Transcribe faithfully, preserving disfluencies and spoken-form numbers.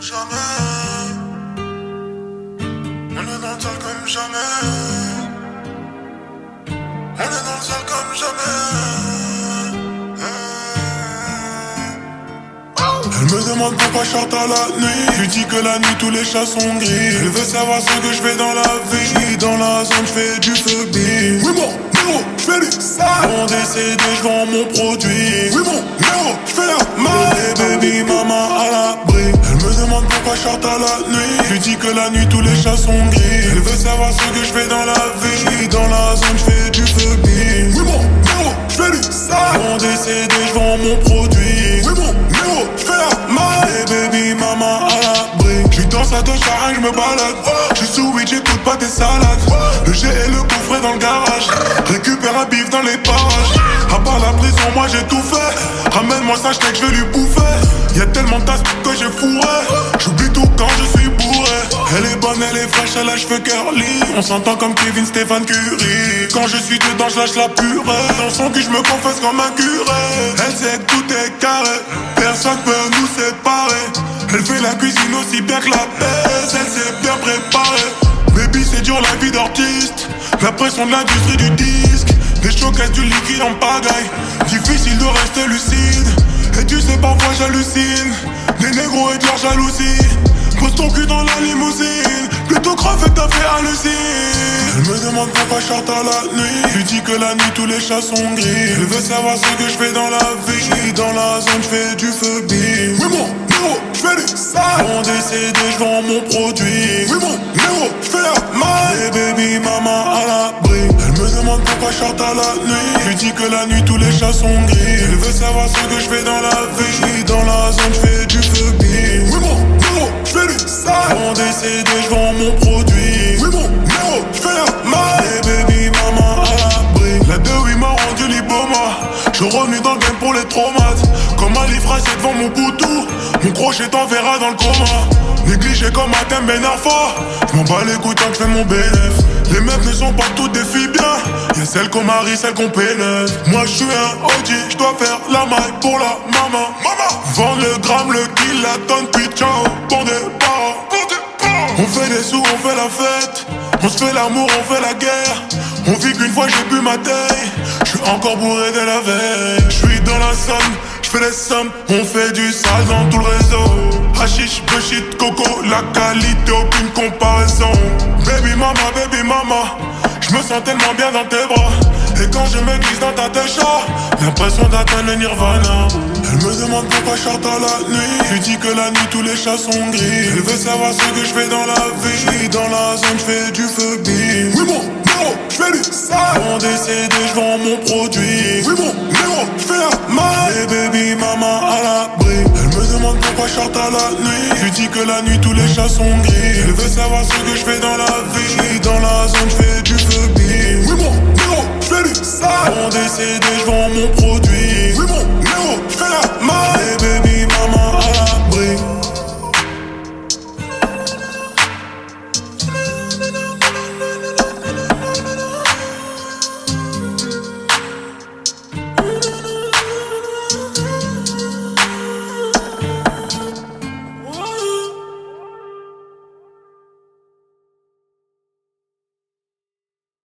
Jamais, on est dans le sol comme jamais. On est dans le sol comme jamais. Elle me demande pourquoi je chante à la nuit. Je lui dis que la nuit tous les chats sont gris. Elle veut savoir ce que je fais dans la vie. Dans la zone je fais du feu bim. Oui mon néo, je fais du sale. Mon décédé je vends mon produit. Oui mon néo, je fais la malle. Baby maman à l'abri. Elle me demande pourquoi je chante à la nuit. Je lui dis que la nuit tous les chats sont gris. Elle veut savoir ce que je fais dans la vie. Dans la zone je fais du feu bim. Oui mon néo, je fais du sale. Mon décédé je vends mon produit. Oui mon néo, je fais la malle. Baby maman à l'abri. Je danse à deux charins, je me balade. Je suis sous weed, j'écoute pas tes salades. Le G et le coffret dans le garage. Récupère un bif dans les parages. À part la prison, moi j'ai tout fait. Ramène-moi ça, j't'ai que je vais lui bouffer. Y'a tellement de tasses que j'ai fourré. J'oublie tout quand je suis bourré. Elle est bonne, elle est fraîche, elle a cheveux curly. On s'entend comme Kevin, Stéphane Curry. Quand je suis dedans, je lâche la purée. Dans son cul, je me confesse comme un curé. Elle sait que tout est carré. Personne peut nous séparer. Elle fait la cuisine aussi bien que la baisse. Elle s'est bien préparée. Baby, c'est dur la vie d'artiste. La pression de l'industrie du disque. Des showcases du liquide en pagaille. Difficile de rester lucide. Et tu sais parfois j'hallucine. Des négros et de leur jalousie. Pose ton cul dans la limousine. Plutôt creve et t'as fait hallucine. Elle me demande pourquoi je chante à la nuit. Je lui dis que la nuit tous les chats sont gris. Elle veut savoir ce que je fais dans la vie. Dans la zone je fais du feu bim. Oui mon néo, je fais du sale. Mon décédé je vends mon produit. Oui mon néo, je fais la malle. Et baby maman à l'abri. Elle me demande pourquoi je chante à la nuit. Je lui dis que la nuit tous les chats sont gris. Elle veut savoir ce que je fais dans la vie. Dans la zone je fais du feu bim. Oui mon néo, je fais du sale. Mon décédé je vends mon produit. Oui mon néo, je fais la malle. Et baby maman à l'abri. La deux oui m'a rendu liboma. Je revenu dans le game pour les traumates. Comme Ali Frazier devant mon boutou. Mon crochet t'enverra dans le coma. Négligé comme un thème Ben Arfa. J'm'en bats les couilles tant que j'fais mon bénéf. Les meufs ne sont pas toutes des filles bien. Y'a celles qu'on marie, celles qu'on pénètre. Moi j'suis un O G, j'dois faire la maille pour la maman. Maman. Vendre le gramme, le kill, la tonne, puis ciao pour des parents. On fait des sous, on fait la fête. On se fait l'amour, on fait la guerre. On vit qu'une fois j'ai bu ma taille. J'suis encore bourré de la veille. J'suis dans la somme, j'fais les sommes. On fait du sale dans tout le réseau. Hashish, bullshit, coco, la qualité, aucune comparaison. Baby mama, baby mama, j'me sens tellement bien dans tes bras. Et quand je me glisse dans ta técha, l'impression d'atteindre le nirvana. Elle me demande pourquoi je chante à la nuit. Je lui dis que la nuit tous les chats sont gris. Elle veut savoir ce que je fais dans la vie. Dans la zone je fais du feu bim. Oui mon néo, je fais du sale. Mon décédé je vends mon produit. Oui mon néo, je fais la malle. Et baby maman à l'abri. Elle me demande pourquoi je chante à la nuit. Je lui dis que la nuit tous les chats sont gris. Elle veut savoir ce que je fais dans la vie. Dans la zone je fais du feu bim. Oui mon néo, je fais du sale. Mon décédé je vends mon produit. Oui mon néo, je fais la malle. Et baby